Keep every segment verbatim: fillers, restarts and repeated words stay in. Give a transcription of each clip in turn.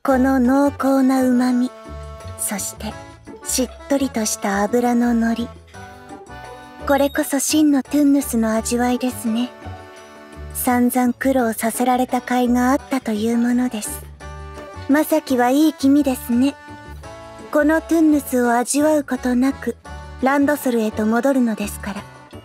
この濃厚な旨味、そしてしっとりとした脂ののり。これこそ真のトゥンヌスの味わいですね。散々苦労させられた甲斐があったというものです。まさきはいい気味ですね。このトゥンヌスを味わうことなくランドソルへと戻るのですから。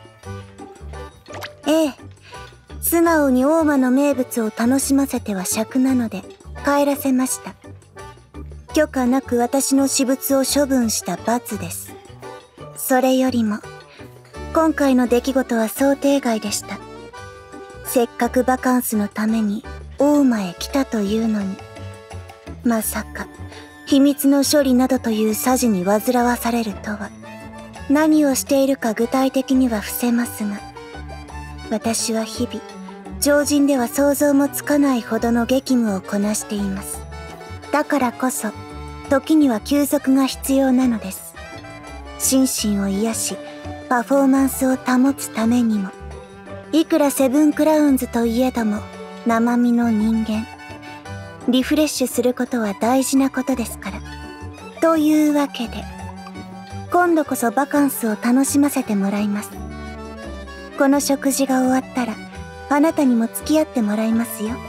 ええ、素直に大間の名物を楽しませては尺なので帰らせました。許可なく私の私物を処分した罰です。それよりも今回の出来事は想定外でした。せっかくバカンスのために大間へ来たというのに、まさか秘密の処理などという詐欺に煩わされるとは。何をしているか具体的には伏せますが、私は日々常人では想像もつかないほどの激務をこなしています。だからこそ時には休息が必要なのです。心身を癒しパフォーマンスを保つためにも。いくらセブンクラウンズといえども生身の人間、リフレッシュすることは大事なことですから。というわけで今度こそバカンスを楽しませてもらいます。この食事が終わったらあなたにも付き合ってもらいますよ。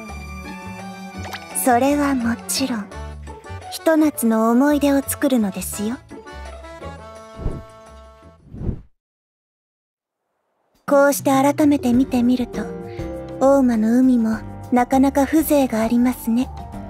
それはもちろんひと夏の思い出を作るのですよ。こうして改めて見てみると大間の海もなかなか風情がありますね。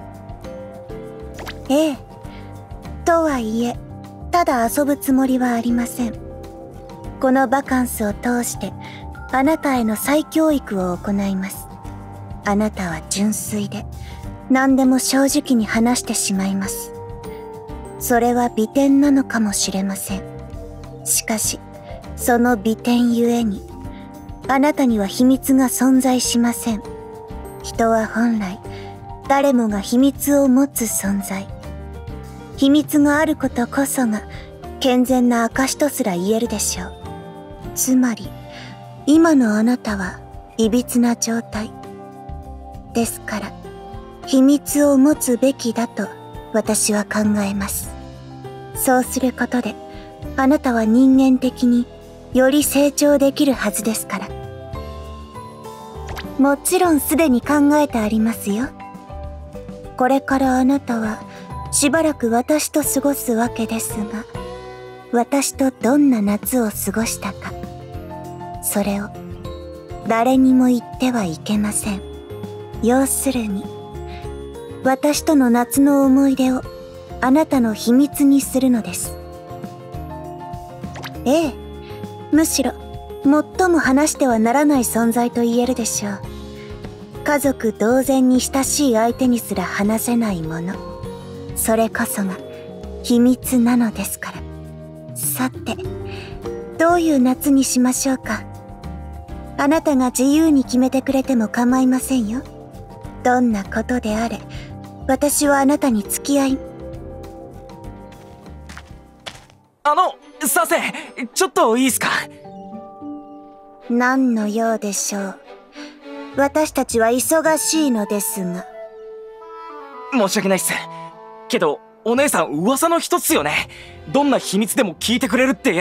ええ、とはいえただ遊ぶつもりはありません。このバカンスを通してあなたへの再教育を行います。あなたは純粋で何でも正直に話してしまいます。それは美点なのかもしれません。しかしその美点ゆえにあなたには秘密が存在しません。人は本来誰もが秘密を持つ存在。秘密があることこそが健全な証とすら言えるでしょう。つまり今のあなたはいびつな状態ですから、秘密を持つべきだと私は考えます。そうすることであなたは人間的により成長できるはずですから。もちろんすでに考えてありますよ。これからあなたはしばらく私と過ごすわけですが、私とどんな夏を過ごしたか、それを誰にも言ってはいけません。要するに私との夏の思い出をあなたの秘密にするのです。ええ、むしろ最も話してはならない存在と言えるでしょう。家族同然に親しい相手にすら話せないもの、それこそが秘密なのですから。さて、どういう夏にしましょうか。あなたが自由に決めてくれても構いませんよ。どんなことであれ私はあなたに付き合い。 あのさせ、ちょっといいですか。 何の用でしょう。私たちは忙しいのですが。 申し訳ないっすけど、お姉さん噂の一つっすよね。どんな秘密でも聞いてくれるっていう。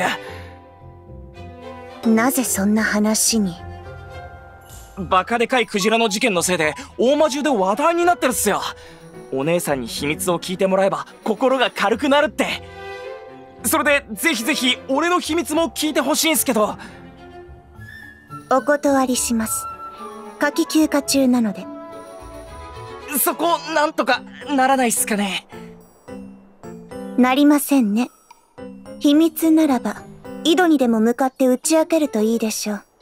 なぜそんな話に。 バカでかいクジラの事件のせいで大間中で話題になってるっすよ。お姉さんに秘密を聞いてもらえば心が軽くなるって。それでぜひぜひ俺の秘密も聞いてほしいんすけど。 お断りします。夏季休暇中なので。 そこなんとかならないっすかね。 なりませんね。秘密ならば井戸にでも向かって打ち明けるといいでしょう。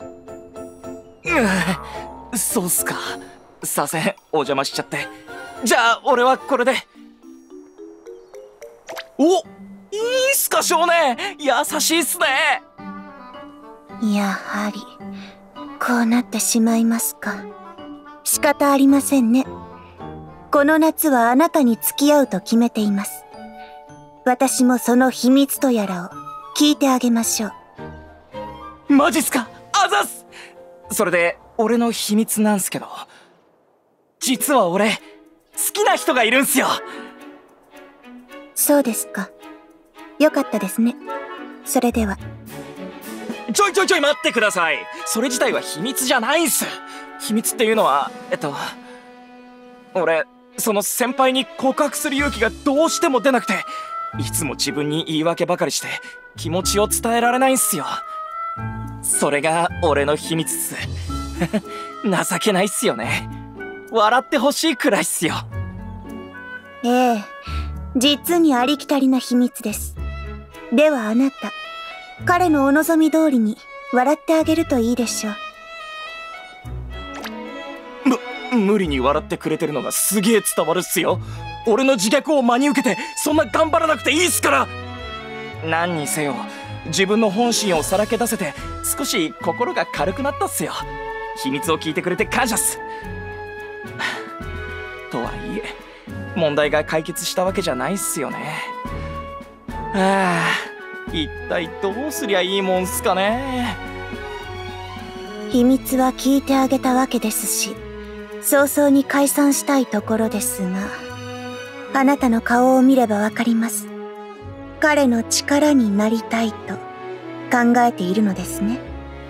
うん、そうっすか。させん、お邪魔しちゃって。じゃあ俺はこれで。お、いいっすか少年、優しいっすね。 やはりこうなってしまいますか。仕方ありませんね。この夏はあなたに付き合うと決めています。私もその秘密とやらを聞いてあげましょう。マジっすか。あざっす。それで俺の秘密なんすけど、実は俺好きな人がいるんすよ。 そうですか。よかったですね。それでは。 ちょいちょいちょい待ってください。それ自体は秘密じゃないんす。秘密っていうのは、えっと俺その先輩に告白する勇気がどうしても出なくて、いつも自分に言い訳ばかりして気持ちを伝えられないんすよ。それが俺の秘密っす。情けないっすよね。笑ってほしいくらいっすよ。 ええ、実にありきたりな秘密です。ではあなた、彼のお望み通りに笑ってあげるといいでしょう。 む、無理に笑ってくれてるのがすげえ伝わるっすよ。俺の自虐を真に受けてそんな頑張らなくていいっすから。何にせよ自分の本心をさらけ出せて少し心が軽くなったっすよ。秘密を聞いてくれて感謝っす。とはいえ問題が解決したわけじゃないっすよね。はあ、一体どうすりゃいいもんすかね。 秘密は聞いてあげたわけですし、早々に解散したいところですが、あなたの顔を見ればわかります。彼の力になりたいと考えているのですね。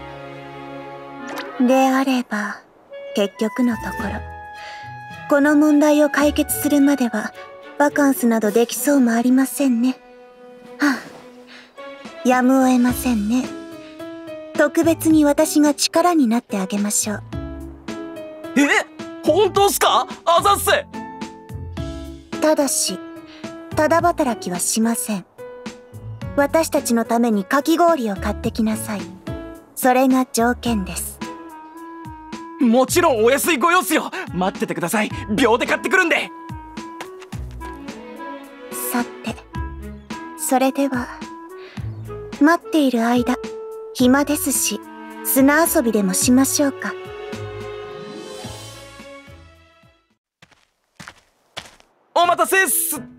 であれば、結局のところ、この問題を解決するまでは、バカンスなどできそうもありませんね。はあ、やむを得ませんね。特別に私が力になってあげましょう。 え、本当っすか？あざっす。 ただし、ただ働きはしません。私たちのためにかき氷を買ってきなさい。それが条件です。 もちろんお安いご用っすよ。待っててください。秒で買ってくるんで。 さて、それでは待っている間、暇ですし砂遊びでもしましょうか。 お待たせっすって。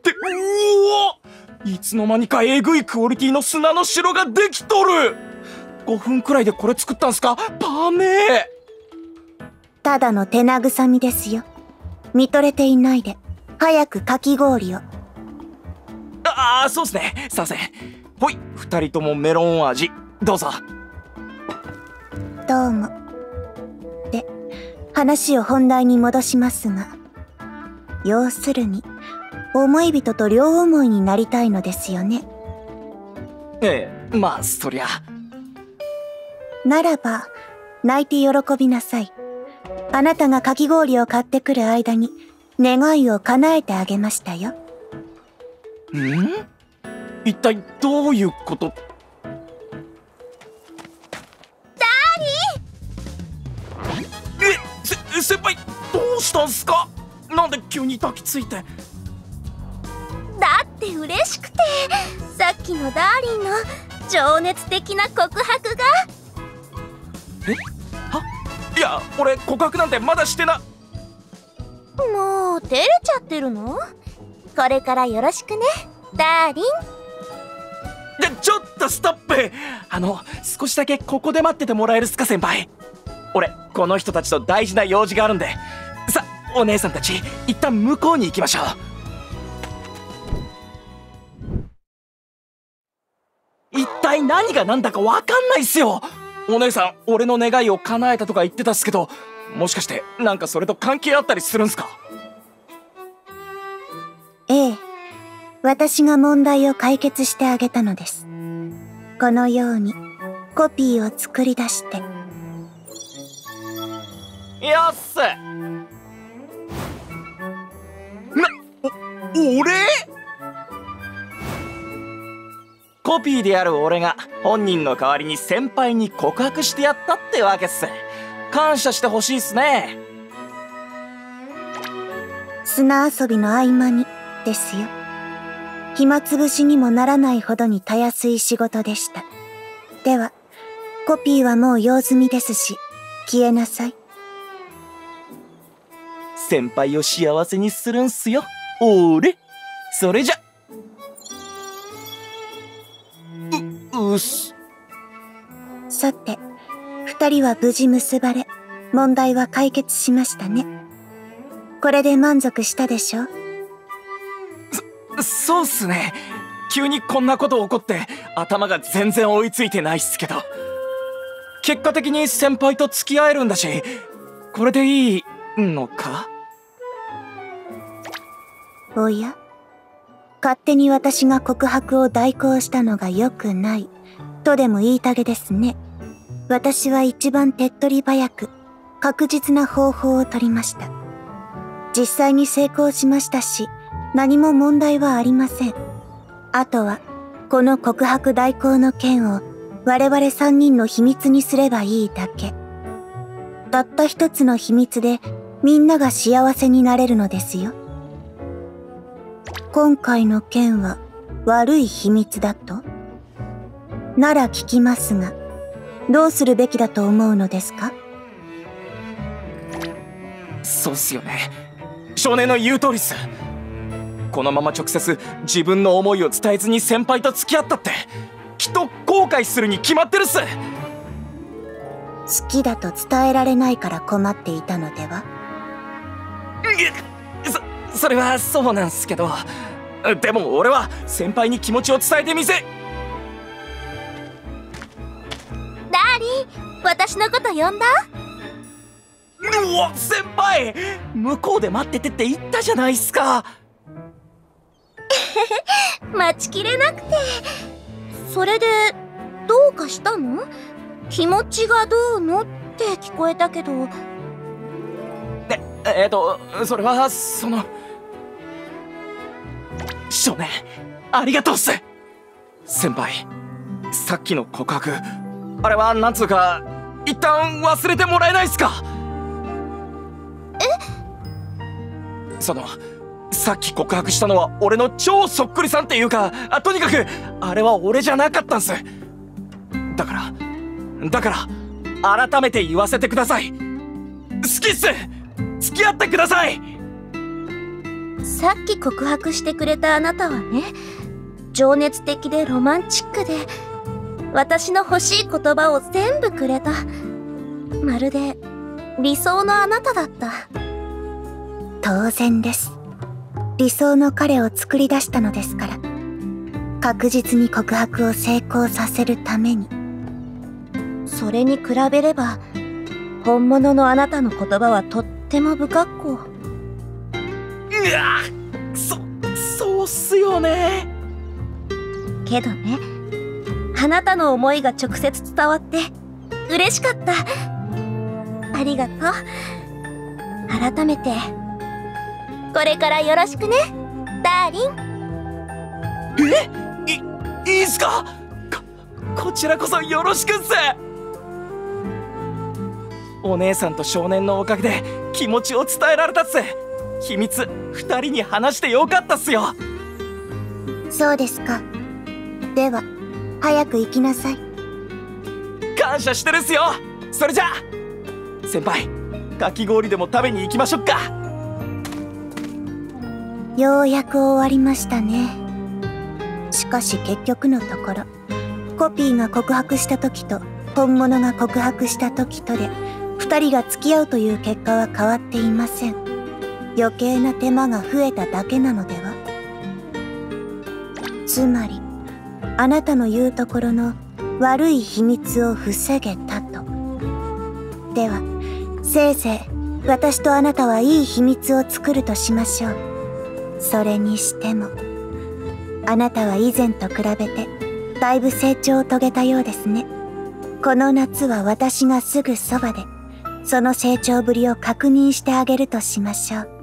うお、いつの間にかえぐいクオリティの砂の城ができとる。ごふんくらいでこれ作ったんすか？パネー。 ただの手慰みですよ。見とれていないで、早くかき氷を。 ああ、そうっすね。すいません。ほい、二人ともメロン味どうぞ。 どうも。で、話を本題に戻しますが、要するに思い人と両思いになりたいのですよね。 ええ、まあそりゃ。 ならば泣いて喜びなさい。あなたがかき氷を買ってくる間に願いを叶えてあげましたよ。 ん？一体どういうこと？ ダーリー！え、せ、先輩どうしたんすか？なんで急に抱きついて。 だって嬉しくて、さっきのダーリンの情熱的な告白が。 え？は？いや、俺告白なんてまだしてな。 もう照れちゃってるの？これからよろしくね、ダーリン。 で、ちょっとストップ。あの、少しだけここで待っててもらえるっすか、先輩。俺この人たちと大事な用事があるんで。さ、お姉さんたち一旦向こうに行きましょう。一体何が何だか分かんないっすよ。お姉さん俺の願いを叶えたとか言ってたっすけど、もしかしてなんかそれと関係あったりするんすか？ ええ、私が問題を解決してあげたのです。このようにコピーを作り出して。 よっす。な、お、俺？コピーである俺が本人の代わりに先輩に告白してやったってわけっす。感謝してほしいっすね。 砂遊びの合間にですよ。暇つぶしにもならないほどにたやすい仕事でした。ではコピーはもう用済みですし、消えなさい。 先輩を幸せにするんすよ、俺。それじゃ。う、うっす。 さて、二人は無事結ばれ、問題は解決しましたね。 これで満足したでしょ？ そ、そうっすね。急にこんなこと起こって頭が全然追いついてないっすけど、結果的に先輩と付き合えるんだし、これでいいのか？ おや？勝手に私が告白を代行したのが良くないとでも言いたげですね。私は一番手っ取り早く確実な方法を取りました。実際に成功しましたし、何も問題はありません。あとはこの告白代行の件を我々三人の秘密にすればいいだけ。たった一つの秘密でみんなが幸せになれるのですよ。今回の件は悪い秘密だと？なら聞きますが、どうするべきだと思うのですか？ そうっすよね。少年の言う通りっす。このまま直接自分の思いを伝えずに先輩と付き合ったってきっと後悔するに決まってるっす。 好きだと伝えられないから困っていたのでは？ そ、それはそうなんすけど、でも俺は先輩に気持ちを伝えてみせ。 ダーリン、私のこと呼んだ？ うわ、先輩、向こうで待っててって言ったじゃないっすか。 待ちきれなくて。それでどうかしたの？気持ちがどうのって聞こえたけど。 え、えーと、それはその少年、ありがとうっす。先輩、さっきの告白、あれはなんつうか一旦忘れてもらえないっすか？え？そのさっき告白したのは俺の超そっくりさんっていうか、あ、とにかくあれは俺じゃなかったんす。だからだから改めて言わせてください。好きっす。付き合ってください。 さっき告白してくれたあなたはね、情熱的でロマンチックで、私の欲しい言葉を全部くれた。まるで理想のあなただった。 当然です。理想の彼を作り出したのですから。確実に告白を成功させるために。 それに比べれば、本物のあなたの言葉はとっても不格好。 うわ、そ、そうっすよね。 けどね、あなたの思いが直接伝わって嬉しかった。ありがとう。改めてこれからよろしくね、ダーリン。 え、い、いいっすか？こ、こちらこそよろしくっす。お姉さんと少年のおかげで気持ちを伝えられたっす。秘密二人に話してよかったっすよ。 そうですか。では早く行きなさい。 感謝してるっすよ。それじゃあ先輩、かき氷でも食べに行きましょうか。 ようやく終わりましたね。しかし結局のところ、コピーが告白した時と本物が告白した時とで二人が付き合うという結果は変わっていません。余計な手間が増えただけなのでは？つまりあなたの言うところの悪い秘密を防げたと。ではせいぜい私とあなたはいい秘密を作るとしましょう。それにしてもあなたは以前と比べてだいぶ成長を遂げたようですね。この夏は私がすぐそばでその成長ぶりを確認してあげるとしましょう。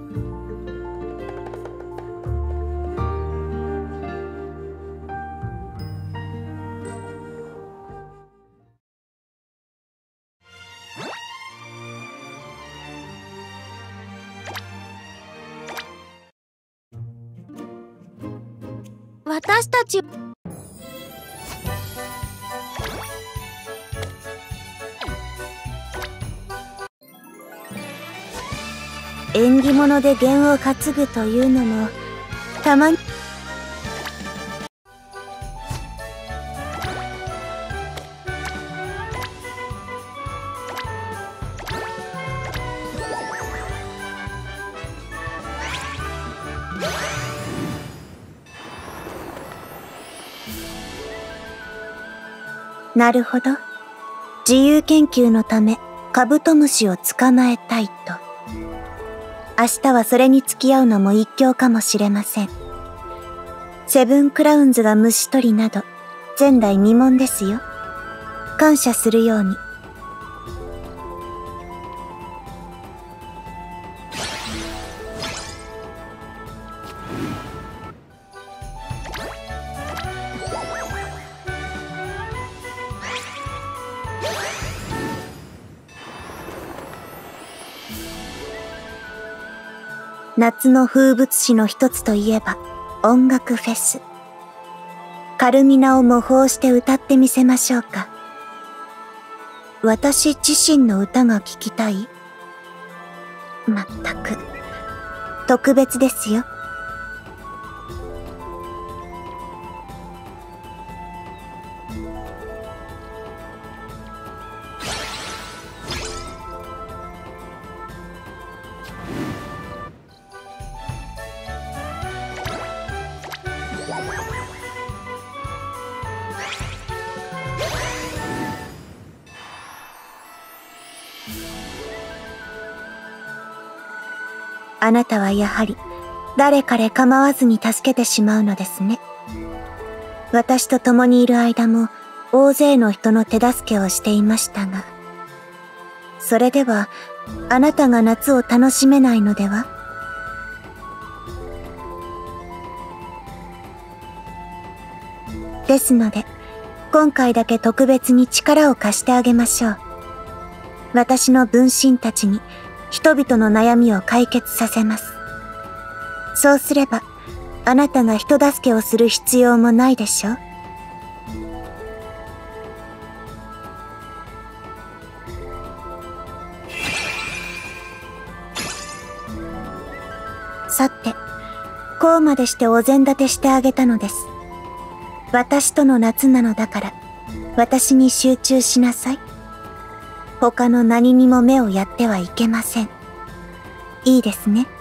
私たち縁起物で弦を担ぐというのもたまに。 なるほど。自由研究のためカブトムシを捕まえたいと。明日はそれに付き合うのも一興かもしれません。セブンクラウンズが虫取りなど前代未聞ですよ。感謝するように。夏の風物詩の一つといえば音楽フェス。カルミナを模倣して歌ってみせましょうか。私自身の歌が聴きたい？まったく、特別ですよ。あなたはやはり誰彼構わずに助けてしまうのですね。私と共にいる間も大勢の人の手助けをしていましたが、それではあなたが夏を楽しめないのでは？ですので、今回だけ特別に力を貸してあげましょう。私の分身たちに人々の悩みを解決させます。そうすれば、あなたが人助けをする必要もないでしょう。さて、こうまでしてお膳立てしてあげたのです。私との夏なのだから、私に集中しなさい。他の何にも目をやってはいけません。いいですね。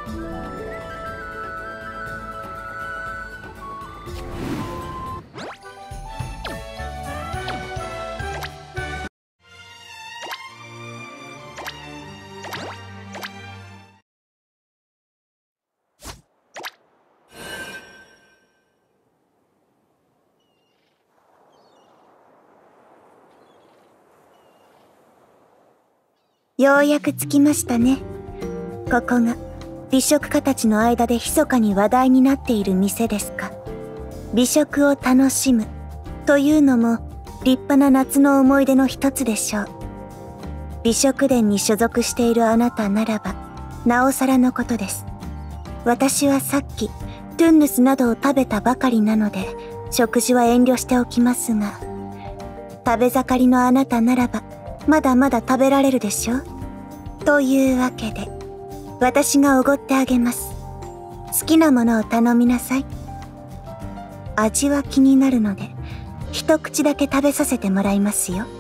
ようやく着きましたね。ここが美食家たちの間で密かに話題になっている店ですか。美食を楽しむというのも立派な夏の思い出の一つでしょう。美食殿に所属しているあなたならばなおさらのことです。私はさっきトゥンヌスなどを食べたばかりなので食事は遠慮しておきますが、食べ盛りのあなたならばまだまだ食べられるでしょう。というわけで、私がおごってあげます。好きなものを頼みなさい。味は気になるので、一口だけ食べさせてもらいますよ。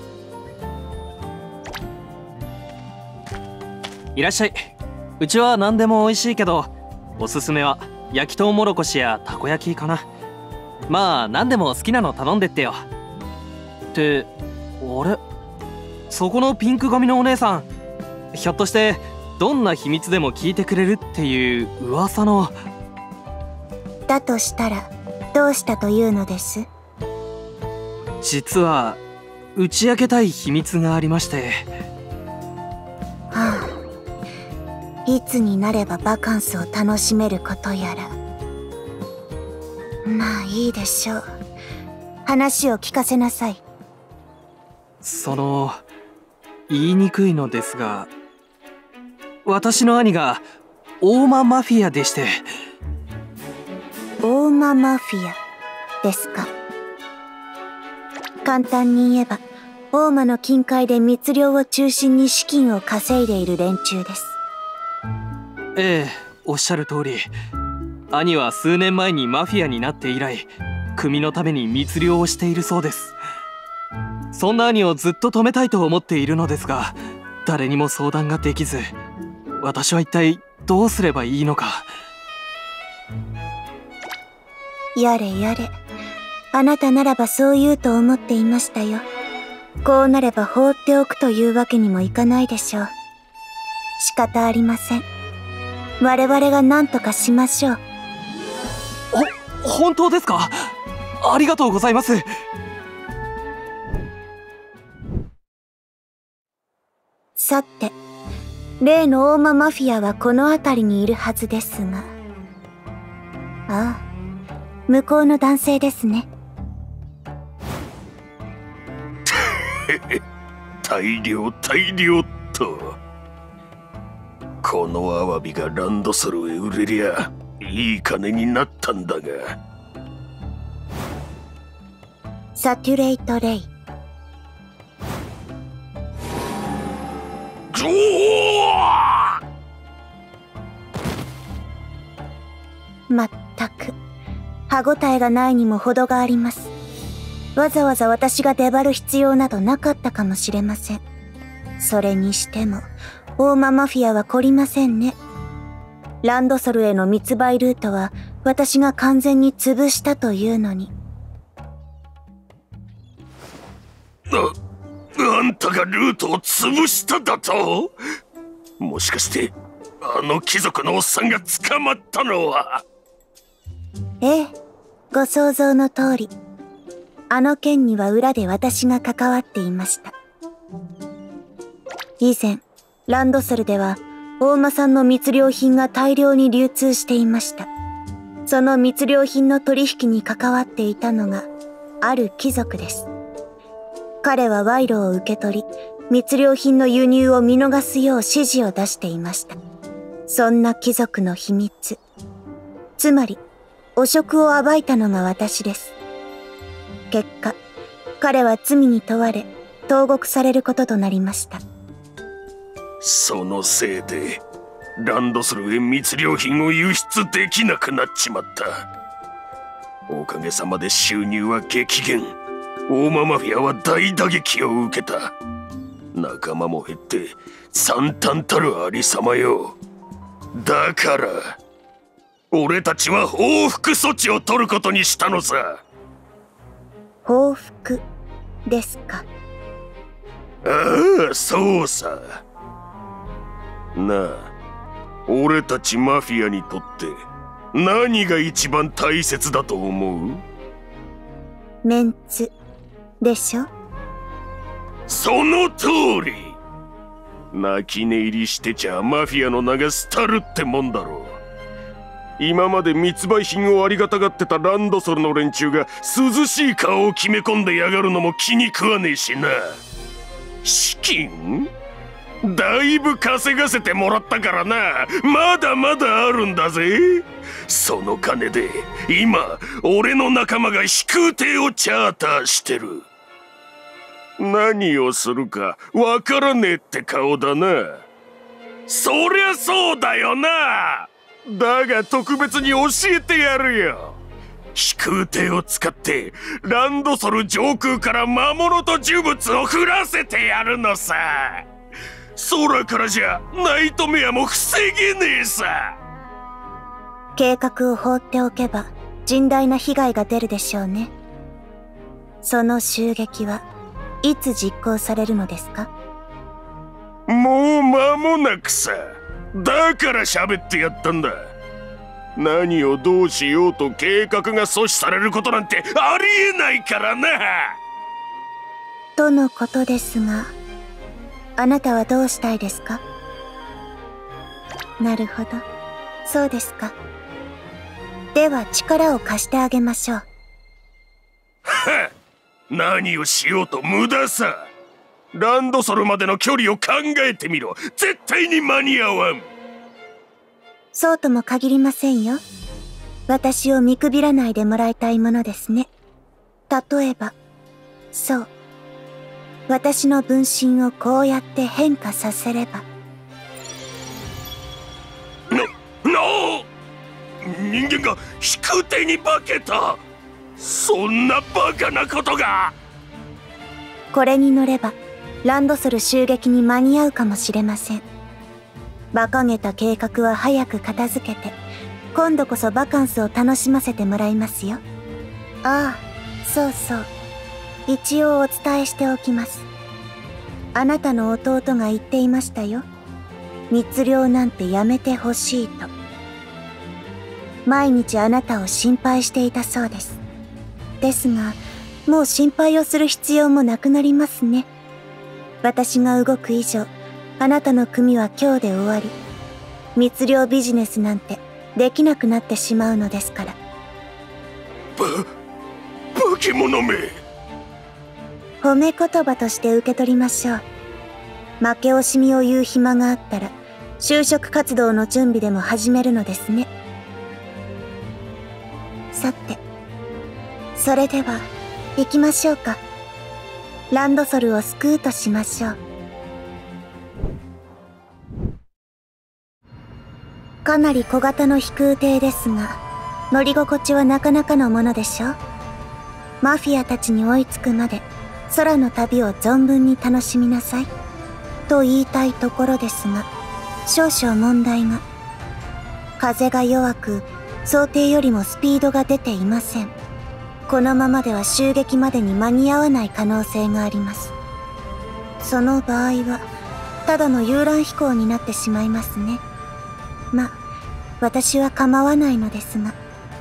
いらっしゃい。うちは何でも美味しいけど、おすすめは焼きとうもろこしやたこ焼きかな。まあ何でも好きなの頼んでってよ。って、あれ？そこのピンク髪のお姉さん、ひょっとしてどんな秘密でも聞いてくれるっていう噂の。 だとしたらどうしたというのです？ 実は打ち明けたい秘密がありまして。 はあ、いつになればバカンスを楽しめることやら。まあいいでしょう。話を聞かせなさい。 その言いにくいのですが、私の兄が大間マフィアでして。 大間マフィアですか。簡単に言えば大間の近海で密漁を中心に資金を稼いでいる連中です。 ええ、おっしゃる通り、兄は数年前にマフィアになって以来組のために密漁をしているそうです。そんな兄をずっと止めたいと思っているのですが、誰にも相談ができず、私は一体どうすればいいのか。 やれやれ、 あなたならばそう言うと思っていましたよ。こうなれば放っておくというわけにもいかないでしょう。仕方ありません。我々が何とかしましょう。 ほ、本当ですか？ありがとうございます。 さて、例の大間マフィアはこの辺りにいるはずですが。ああ、向こうの男性ですね。 大量大量と。このアワビがランドソルへ売れりゃいい金になったんだが。 サテュレイトレイ。 おお！ まったく歯ごたえがないにも程があります。わざわざ私が出張る必要などなかったかもしれません。それにしても大間マフィアは懲りませんね。ランドソルへの密売ルートは私が完全に潰したというのに。 あ、あんたがルートを潰しただと？もしかしてあの貴族のおっさんが捕まったのは？ ええ、ご想像の通り。あの件には裏で私が関わっていました。以前ランドソルでは大間産の密漁品が大量に流通していました。その密漁品の取引に関わっていたのがある貴族です。彼は賄賂を受け取り、密漁品の輸入を見逃すよう指示を出していました。そんな貴族の秘密、つまり汚職を暴いたのが私です。結果、彼は罪に問われ投獄されることとなりました。 そのせいでランドソルへ密漁品を輸出できなくなっちまった。おかげさまで収入は激減。大間マフィアは大打撃を受けた。仲間も減って惨憺たるありさまよ。だから俺たちは報復措置を取ることにしたのさ。 報復ですか？ ああ、そうさ。なあ、俺たちマフィアにとって何が一番大切だと思う？ メンツでしょ？ その通り。泣き寝入りしてちゃマフィアの名が廃るってもんだろう。今まで密売品をありがたがってたランドソルの連中が涼しい顔を決め込んでやがるのも気に食わねえしな。資金？だいぶ稼がせてもらったからな。まだまだあるんだぜ。その金で今俺の仲間が飛空艇をチャーターしてる。何をするかわからねえって顔だな。そりゃそうだよな。だが特別に教えてやるよ。飛空艇を使ってランドソル上空から魔物と呪物を降らせてやるのさ。空からじゃナイトメアも防げねえさ。 計画を放っておけば甚大な被害が出るでしょうね。その襲撃はいつ実行されるのですか？ もう間もなくさ。だから喋ってやったんだ。何をどうしようと計画が阻止されることなんてありえないからな。 とのことですが、あなたはどうしたいですか？なるほど、そうですか。では力を貸してあげましょう。 はっ、何をしようと無駄さ。ランドソルまでの距離を考えてみろ。絶対に間に合わん。 そうとも限りませんよ。私を見くびらないでもらいたいものですね。例えば、そう。私の分身をこうやって変化させれば。 な、なあ！人間が飛空艇に化けた。そんなバカなことが。 これに乗ればランドソル襲撃に間に合うかもしれません。馬鹿げた計画は早く片付けて今度こそバカンスを楽しませてもらいますよ。ああ、 そうそう。一応お伝えしておきます。あなたの弟が言っていましたよ。密漁なんてやめてほしいと。毎日あなたを心配していたそうです。ですが、もう心配をする必要もなくなりますね。私が動く以上、あなたの組は今日で終わり、密漁ビジネスなんてできなくなってしまうのですから。 ば、化け物め。 褒め言葉として受け取りましょう。負け惜しみを言う暇があったら、就職活動の準備でも始めるのですね。さて、それでは行きましょうか。ランドソルを救うとしましょう。かなり小型の飛空艇ですが、乗り心地はなかなかのものでしょう。マフィアたちに追いつくまで空の旅を存分に楽しみなさいと言いたいところですが、少々問題が。風が弱く、想定よりもスピードが出ていません。このままでは襲撃までに間に合わない可能性があります。その場合はただの遊覧飛行になってしまいますね。まあ私は構わないのですが。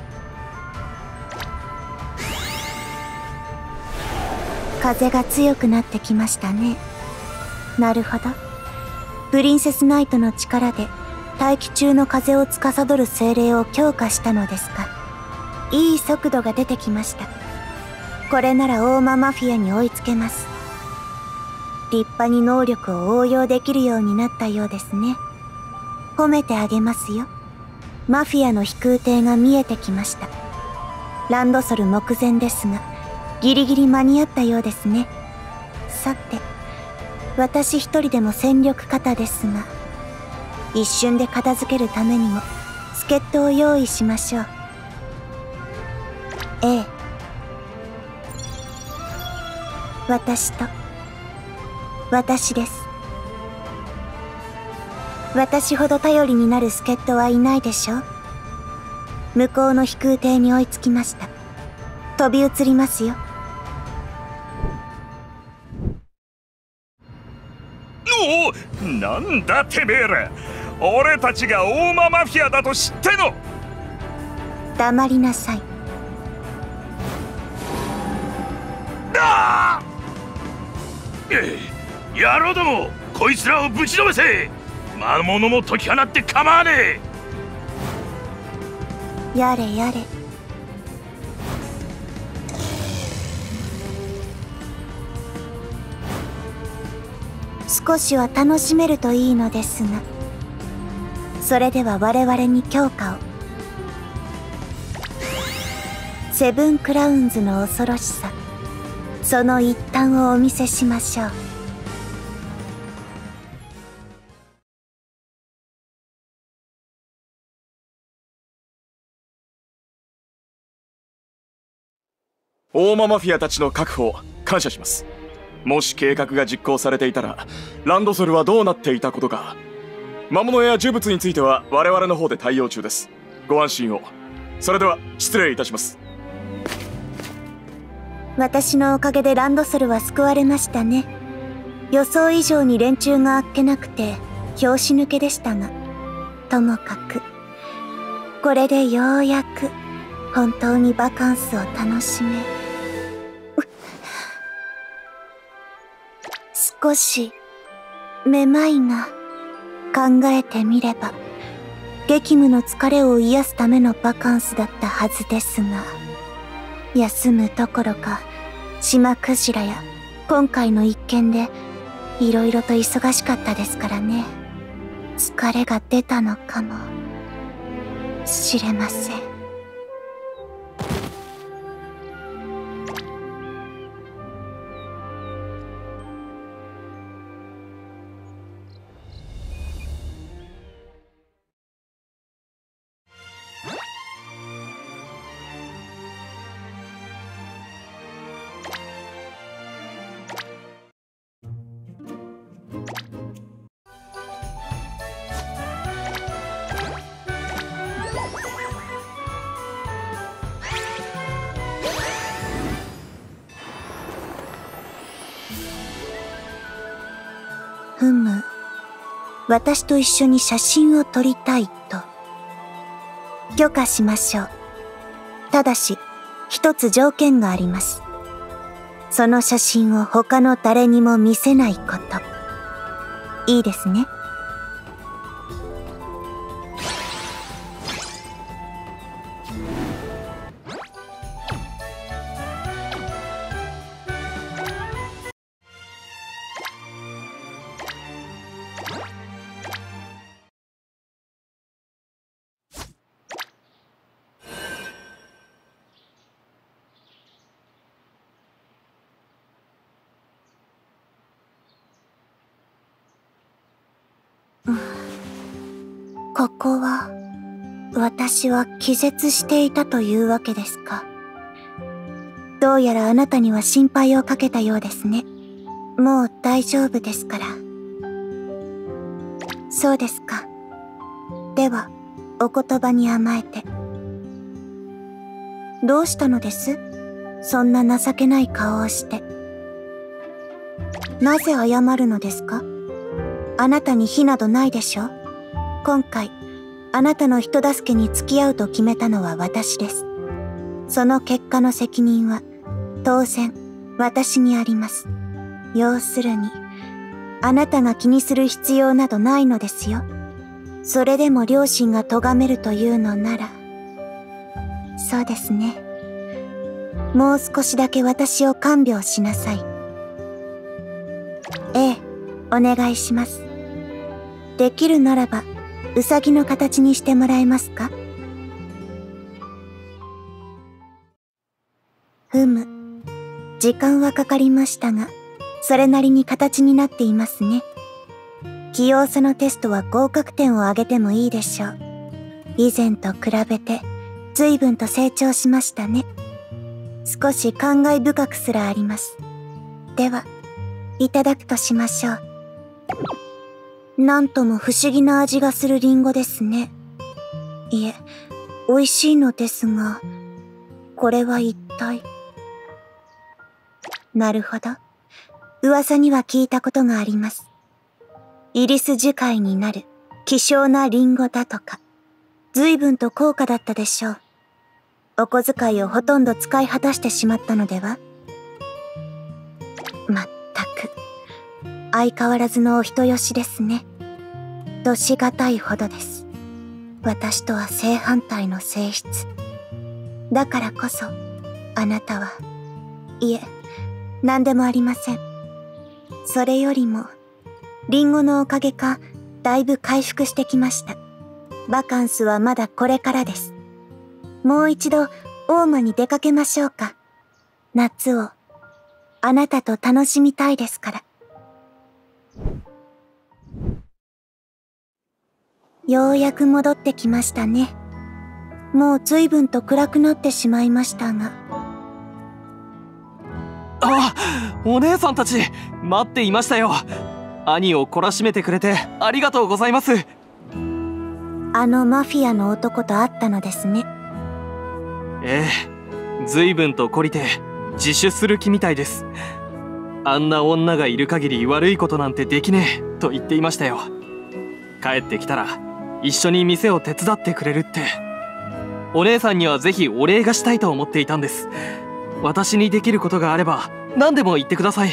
風が強くなってきましたね。なるほど。プリンセスナイトの力で大気中の風を司る精霊を強化したのですか。いい速度が出てきました。これなら大間マフィアに追いつけます。立派に能力を応用できるようになったようですね。褒めてあげますよ。マフィアの飛空艇が見えてきました。ランドソル目前ですが、ギリギリ間に合ったようですね。さて、私一人でも戦力方ですが、一瞬で片付けるためにも助っ人を用意しましょう。ええ。私と、私です。私ほど頼りになる助っ人はいないでしょう。向こうの飛空艇に追いつきました。飛び移りますよ。 おお、なんだてめえら。俺たちが大間マフィアだと知っての。 黙りなさい。 ああ、野郎ども、こいつらをぶちのめせ。魔物も解き放って構わねえ。やれやれ。少しは楽しめるといいのですが、それでは我々に強化を。セブンクラウンズの恐ろしさ、その一端をお見せしましょう。 大間マフィアたちの確保を感謝します。もし計画が実行されていたら、ランドソルはどうなっていたことか。魔物や呪物については我々の方で対応中です。ご安心を。それでは失礼いたします。 私のおかげでランドソルは救われましたね。予想以上に連中があっけなくて拍子抜けでしたが、ともかくこれでようやく本当にバカンスを楽しめ。少しめまいが、考えてみれば激務の疲れを癒すためのバカンスだったはずですが、休むどころか島クジラや今回の一件でいろいろと忙しかったですからね。疲れが出たのかもしれません。 ふむ。私と一緒に写真を撮りたいと。許可しましょう。ただし、一つ条件があります。その写真を他の誰にも見せないこと。いいですね。ここは、私は気絶していたというわけですか。どうやらあなたには心配をかけたようですね。もう大丈夫ですから。そうですか。では、お言葉に甘えて。どうしたのです？そんな情けない顔をして。なぜ謝るのですか？あなたに非などないでしょ？今回、あなたの人助けに付き合うと決めたのは私です。その結果の責任は、当然、私にあります。要するに、あなたが気にする必要などないのですよ。それでも両親が咎めるというのなら、そうですね。もう少しだけ私を看病しなさい。ええ、お願いします。できるならば、うさぎの形にしてもらえますか？ふむ。時間はかかりましたが、それなりに形になっていますね。器用さのテストは合格点を上げてもいいでしょう。以前と比べて、随分と成長しましたね。少し感慨深くすらあります。では、いただくとしましょう。なんとも不思議な味がするリンゴですね。いえ、美味しいのですが、これは一体。なるほど。噂には聞いたことがあります。イリス樹海になる希少なリンゴだとか、随分と高価だったでしょう。お小遣いをほとんど使い果たしてしまったのでは？まったく、相変わらずのお人よしですね。度しがたいほどです。私とは正反対の性質。だからこそ、あなたは、いえ、何でもありません。それよりも、リンゴのおかげか、だいぶ回復してきました。バカンスはまだこれからです。もう一度、大間に出かけましょうか。夏を、あなたと楽しみたいですから。ようやく戻ってきましたね。もう随分と暗くなってしまいましたが。 あ、お姉さんたち、待っていましたよ。兄を懲らしめてくれてありがとうございます。 あのマフィアの男と会ったのですね。 ええ、随分と懲りて自首する気みたいです。あんな女がいる限り悪いことなんてできねえと言っていましたよ。帰ってきたら一緒に店を手伝ってくれるって。お姉さんにはぜひお礼がしたいと思っていたんです。私にできることがあれば何でも言ってください。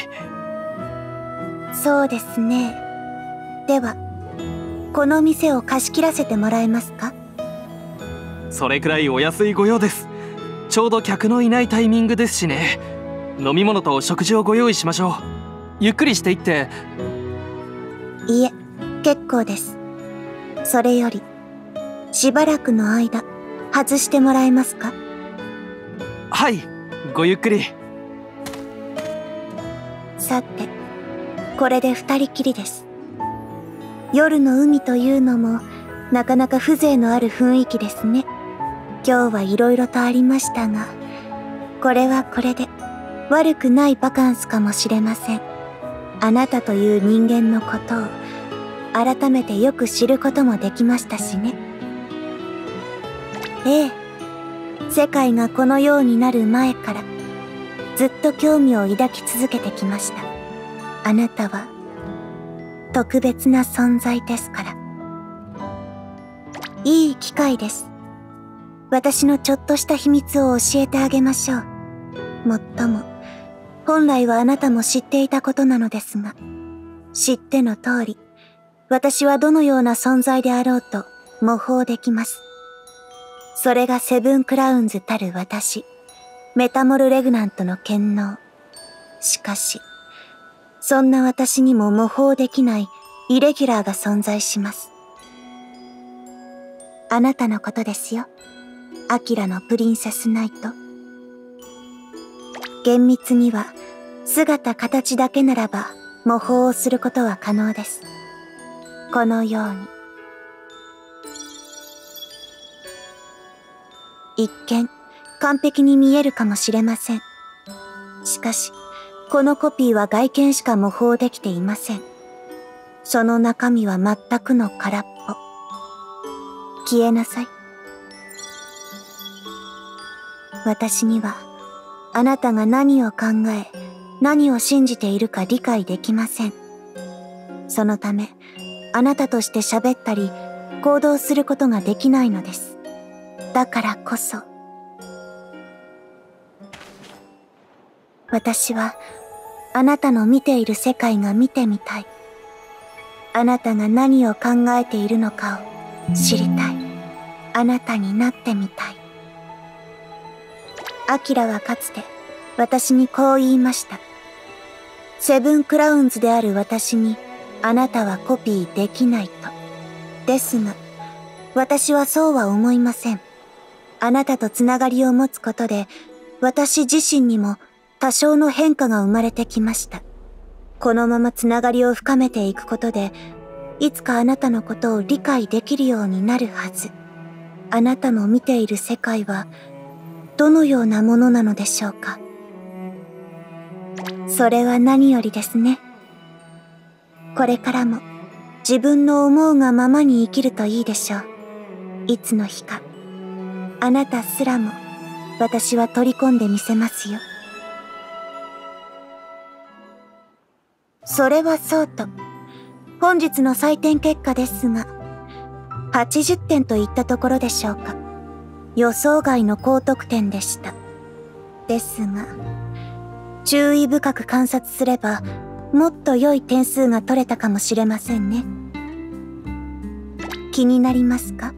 そうですね。では、この店を貸し切らせてもらえますか？ それくらいお安いご用です。ちょうど客のいないタイミングですしね。飲み物と食事をご用意しましょう。ゆっくりしていって。 いえ、結構です。それより、しばらくの間、外してもらえますか？ はい、ごゆっくり。 さて、これで二人きりです。夜の海というのも、なかなか風情のある雰囲気ですね。今日はいろいろとありましたが、これはこれで悪くないバカンスかもしれません。あなたという人間のことを改めてよく知ることもできましたしね。ええ、世界がこのようになる前からずっと興味を抱き続けてきました。あなたは特別な存在ですから。いい機会です。私のちょっとした秘密を教えてあげましょう。もっとも、本来はあなたも知っていたことなのですが、知っての通り、私はどのような存在であろうと模倣できます。それがセブンクラウンズたる私、メタモルレグナントの権能。しかし、そんな私にも模倣できないイレギュラーが存在します。あなたのことですよ。アキラのプリンセスナイト。厳密には、姿形だけならば模倣をすることは可能です。このように。一見、完璧に見えるかもしれません。しかし、このコピーは外見しか模倣できていません。その中身は全くの空っぽ。消えなさい。私には、あなたが何を考え、何を信じているか理解できません。そのため、あなたとして喋ったり、行動することができないのです。だからこそ、私は、あなたの見ている世界が見てみたい。あなたが何を考えているのかを知りたい。あなたになってみたい。アキラはかつて私にこう言いました。セブンクラウンズである私にあなたはコピーできないと。ですが、私はそうは思いません。あなたとつながりを持つことで、私自身にも多少の変化が生まれてきました。このままつながりを深めていくことで、いつかあなたのことを理解できるようになるはず。あなたの見ている世界は、どのようなものなのでしょうか。それは何よりですね。これからも自分の思うがままに生きるといいでしょう。いつの日か、あなたすらも私は取り込んでみせますよ。それはそうと、本日の採点結果ですが、はちじゅってんといったところでしょうか。予想外の高得点でした。ですが、注意深く観察すれば、もっと良い点数が取れたかもしれませんね。気になりますか？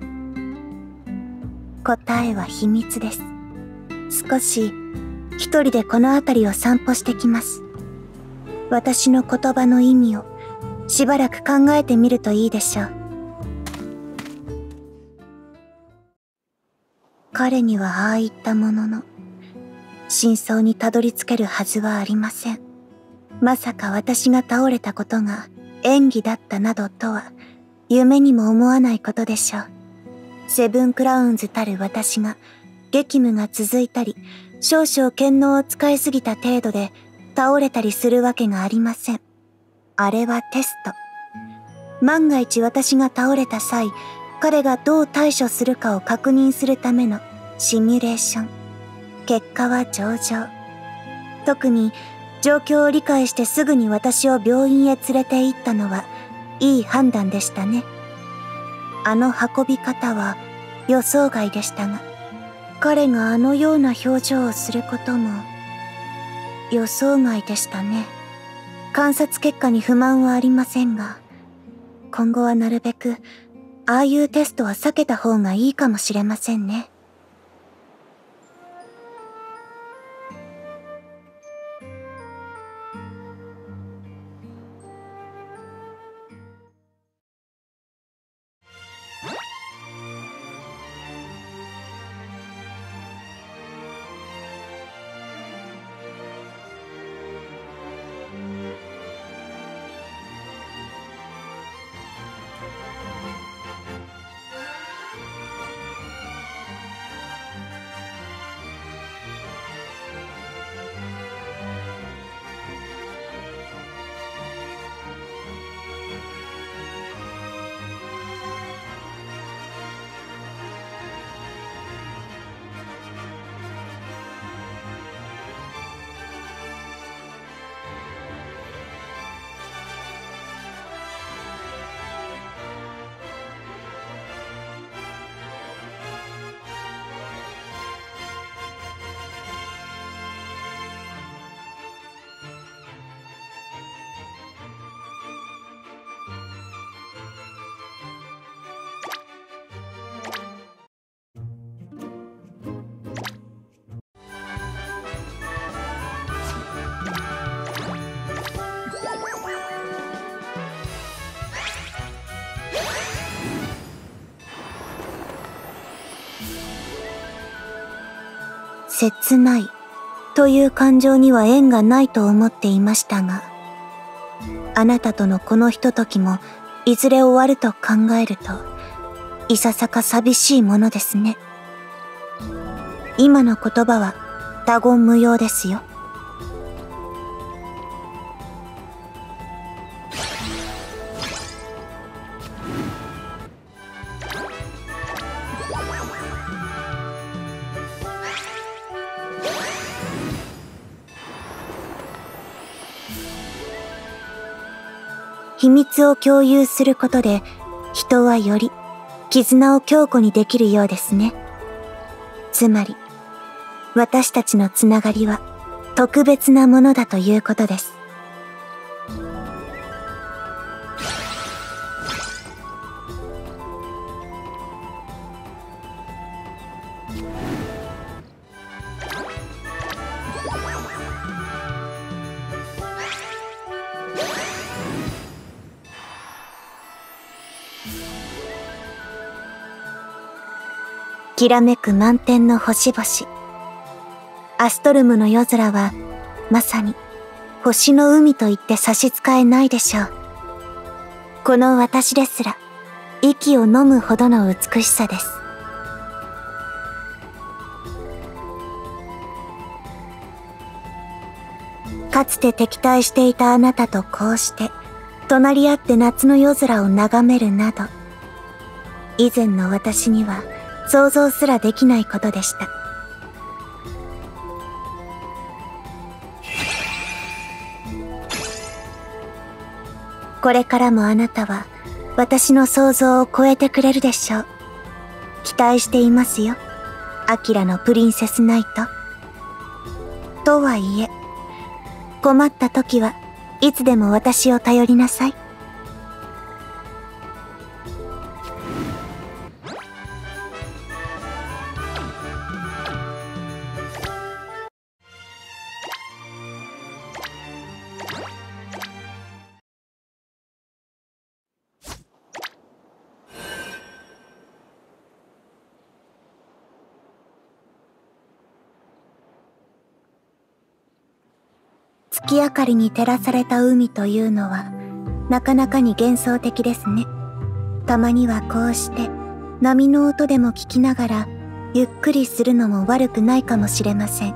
答えは秘密です。少し、一人でこの辺りを散歩してきます。私の言葉の意味を、しばらく考えてみるといいでしょう。彼にはああ言ったものの、真相にたどり着けるはずはありません。まさか私が倒れたことが演技だったなどとは、夢にも思わないことでしょう。セブンクラウンズたる私が、激務が続いたり、少々権能を使いすぎた程度で、倒れたりするわけがありません。あれはテスト。万が一私が倒れた際、彼がどう対処するかを確認するためのシミュレーション。結果は上々。特に状況を理解してすぐに私を病院へ連れて行ったのはいい判断でしたね。あの運び方は予想外でしたが、彼があのような表情をすることも予想外でしたね。観察結果に不満はありませんが、今後はなるべくああいうテストは避けた方がいいかもしれませんね。 切ないという感情には縁がないと思っていましたが、あなたとのこのひとときもいずれ終わると考えると、いささか寂しいものですね。今の言葉は他言無用ですよ。秘密を共有することで、人はより絆を強固にできるようですね。つまり、私たちのつながりは特別なものだということです。きらめく満天の星々。アストルムの夜空は、まさに、星の海と言って差し支えないでしょう。この私ですら、息を飲むほどの美しさです。かつて敵対していたあなたとこうして、隣り合って夏の夜空を眺めるなど、以前の私には、想像すらできないことでした。これからもあなたは私の想像を超えてくれるでしょう。期待していますよ、アキラのプリンセスナイト。とはいえ、困った時はいつでも私を頼りなさい。月明かりに照らされた海というのはなかなかに幻想的ですね。たまにはこうして波の音でも聞きながらゆっくりするのも悪くないかもしれません。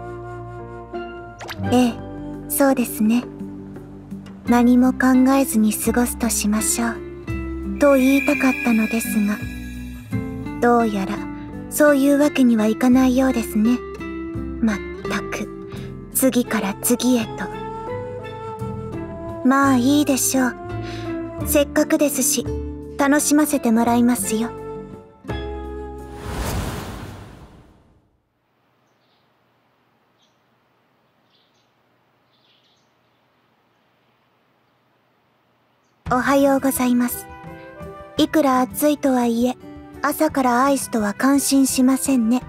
ええ、そうですね。何も考えずに過ごすとしましょうと言いたかったのですが、どうやらそういうわけにはいかないようですね。まったく次から次へと。まあいいでしょう。せっかくですし楽しませてもらいますよ。おはようございます。いくら暑いとはいえ朝からアイスとは感心しませんね。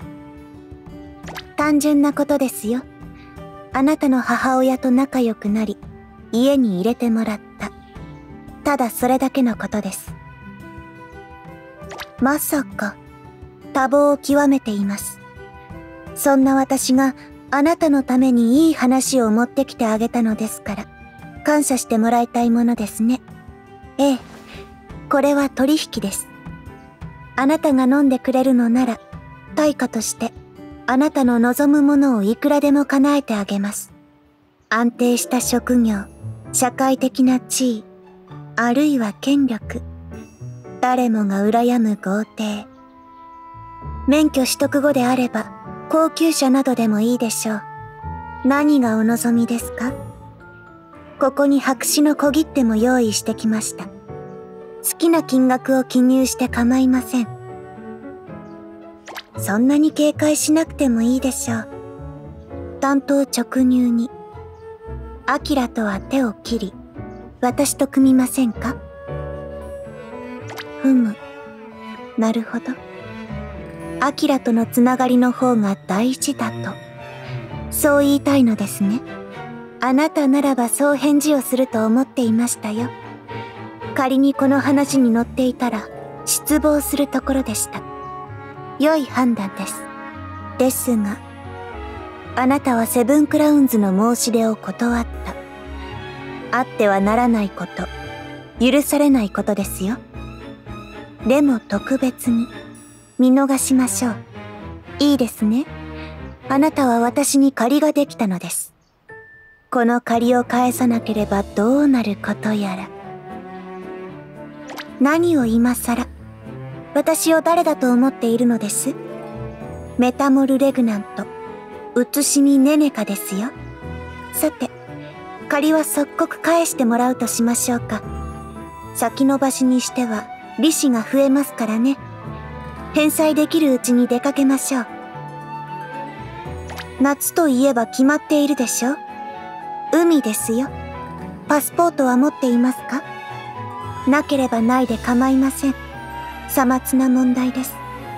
単純なことですよ。あなたの母親と仲良くなり、家に入れてもらった。ただそれだけのことです。まさか、多忙を極めています。そんな私があなたのためにいい話を持ってきてあげたのですから、感謝してもらいたいものですね。ええ、これは取引です。あなたが飲んでくれるのなら、対価として、あなたの望むものをいくらでも叶えてあげます。安定した職業、社会的な地位、あるいは権力。誰もが羨む豪邸。免許取得後であれば、高級車などでもいいでしょう。何がお望みですか？ここに白紙の小切手も用意してきました。好きな金額を記入して構いません。そんなに警戒しなくてもいいでしょう。単刀直入に。アキラとは手を切り、私と組みませんか？ふむ。なるほど。アキラとのつながりの方が大事だと。そう言いたいのですね。あなたならばそう返事をすると思っていましたよ。仮にこの話に乗っていたら失望するところでした。良い判断です。 ですが、あなたはセブンクラウンズの申し出を断った。あってはならないこと、許されないことですよ。でも特別に見逃しましょう。いいですね。あなたは私に借りができたのです。この借りを返さなければどうなることやら。何を今さら、私を誰だと思っているのです？メタモルレグナント、うつしみネネカですよ。さて、借りは即刻返してもらうとしましょうか。先延ばしにしては利子が増えますからね。返済できるうちに出かけましょう。夏といえば決まっているでしょ。海ですよ。パスポートは持っていますか？なければないで構いません。さまつな問題です。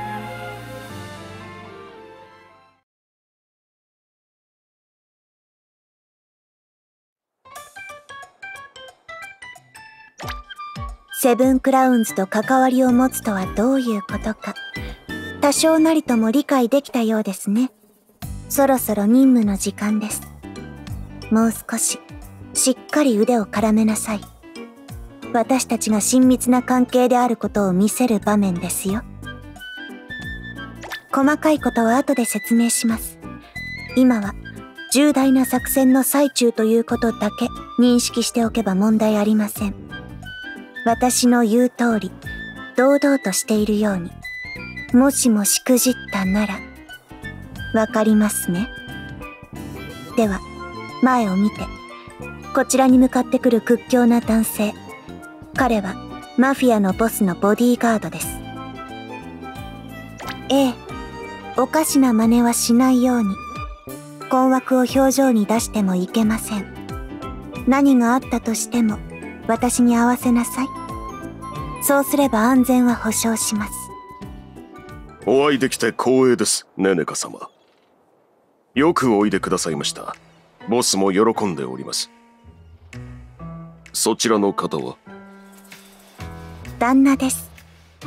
セブンクラウンズと関わりを持つとはどういうことか、多少なりとも理解できたようですね。そろそろ任務の時間です。もう少ししっかり腕を絡めなさい。私たちが親密な関係であることを見せる場面ですよ。細かいことは後で説明します。今は重大な作戦の最中ということだけ認識しておけば問題ありません。私の言う通り堂々としているように、もしもしくじったならわかりますね。では前を見て。こちらに向かってくる屈強な男性、彼はマフィアのボスのボディーガードです。ええ、おかしな真似はしないように。困惑を表情に出してもいけません。何があったとしても私に合わせなさい。そうすれば安全は保証します。 お会いできて光栄です、ネネカ様。よくおいでくださいました。ボスも喜んでおります。そちらの方は？ 旦那です。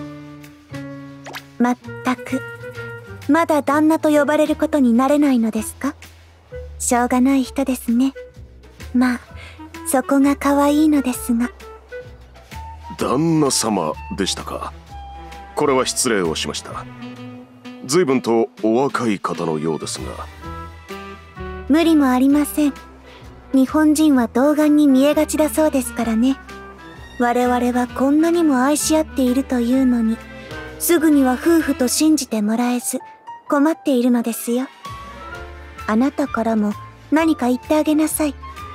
まったく、まだ旦那と呼ばれることになれないのですか？しょうがない人ですね。まあ、そこが可愛いのですが。 旦那様でしたか。これは失礼をしました。随分とお若い方のようですが。 無理もありません。日本人は童顔に見えがちだそうですからね。我々はこんなにも愛し合っているというのに、すぐには夫婦と信じてもらえず困っているのですよ。あなたからも何か言ってあげなさい。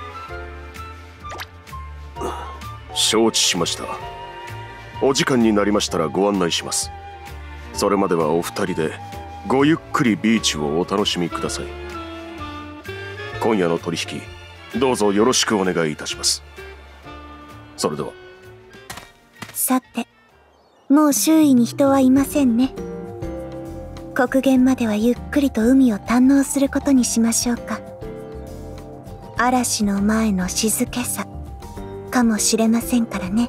承知しました。お時間になりましたらご案内します。それまではお二人でごゆっくりビーチをお楽しみください。今夜の取引、どうぞよろしくお願いいたします。それでは。 さて、もう周囲に人はいませんね。国限まではゆっくりと海を堪能することにしましょうか。嵐の前の静けさかもしれませんからね。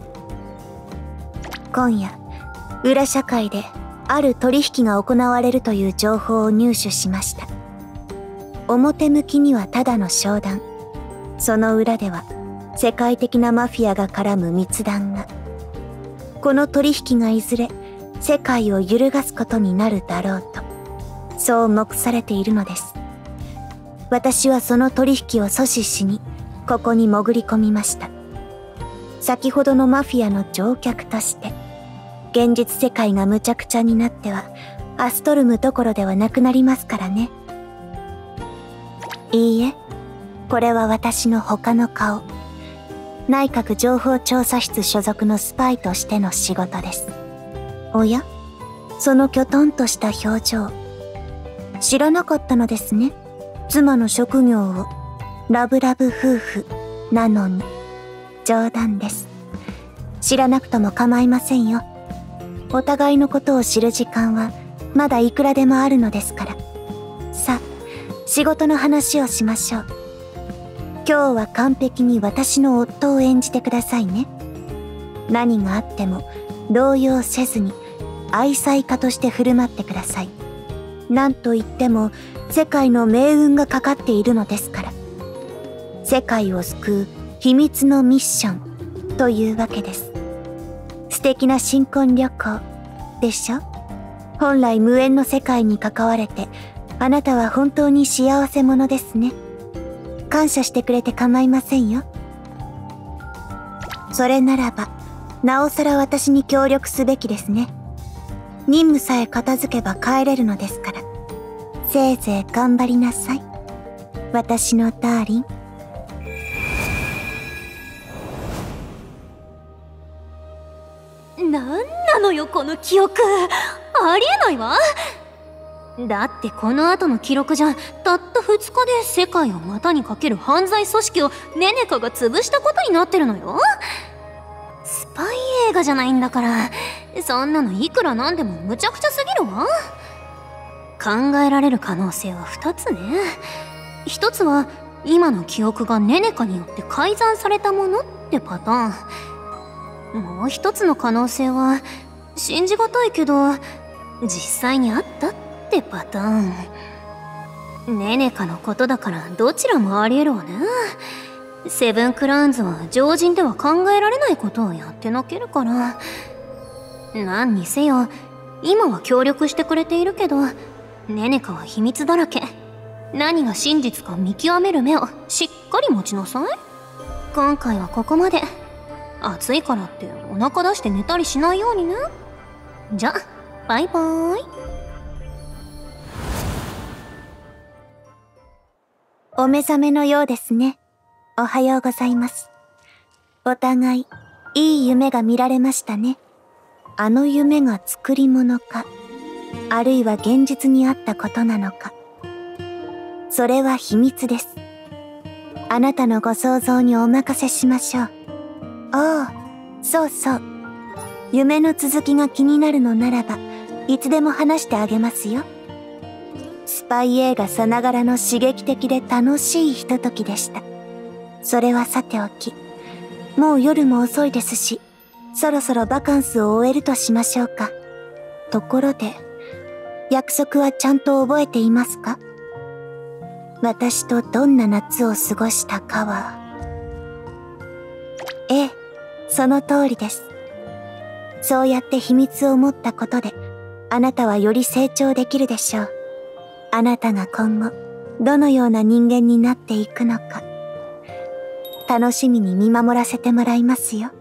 今夜、裏社会である取引が行われるという情報を入手しました。表向きにはただの商談、その裏では世界的なマフィアが絡む密談が。この取引がいずれ世界を揺るがすことになるだろうと、そう目されているのです。私はその取引を阻止しにここに潜り込みました。先ほどのマフィアの乗客として、現実世界が無茶苦茶になってはアストルムどころではなくなりますからね。いいえ、これは私の他の顔、内閣情報調査室所属のスパイとしての仕事です。おや、そのきょとんとした表情、知らなかったのですね。妻の職業を。ラブラブ夫婦なのに。冗談です。知らなくとも構いませんよ。お互いのことを知る時間はまだいくらでもあるのですから。さあ、仕事の話をしましょう。今日は完璧に私の夫を演じてくださいね。何があっても動揺せずに愛妻家として振る舞ってください。 なんといっても世界の命運がかかっているのですから。世界を救う秘密のミッションというわけです。素敵な新婚旅行でしょ。本来無縁の世界に関われて、あなたは本当に幸せ者ですね。感謝してくれて構いませんよ。それならば、なおさら私に協力すべきですね。任務さえ片付けば帰れるのですから。せいぜい頑張りなさい。私のダーリン。 なんなのよこの記憶。ありえないわ。だってこの後の記録じゃたったふつかで世界を股にかける犯罪組織をネネカが潰したことになってるのよ。スパイ映画じゃないんだから、そんなのいくらなんでもむちゃくちゃすぎるわ。考えられる可能性はふたつね。ひとつは今の記憶がネネカによって改ざんされたものってパターン。もう一つの可能性は信じがたいけど実際にあったってパターン。ネネカのことだからどちらもありえるわね。セブンクラウンズは常人では考えられないことをやってのけるから。何にせよ今は協力してくれているけど、ネネカは秘密だらけ。何が真実か見極める目をしっかり持ちなさい。今回はここまで。暑いからってお腹出して寝たりしないようにね。じゃ、バイバーイ。 お目覚めのようですね。おはようございます。お互い、いい夢が見られましたね。あの夢が作り物か、あるいは現実にあったことなのか。それは秘密です。あなたのご想像にお任せしましょう。ああ、そうそう。夢の続きが気になるのならば、いつでも話してあげますよ。スパイ映画さながらの刺激的で楽しいひとときでした。それはさておき、もう夜も遅いですし、そろそろバカンスを終えるとしましょうか。ところで、約束はちゃんと覚えていますか？私とどんな夏を過ごしたかは。ええ、その通りです。そうやって秘密を持ったことで、あなたはより成長できるでしょう。あなたが今後、どのような人間になっていくのか、楽しみに見守らせてもらいますよ。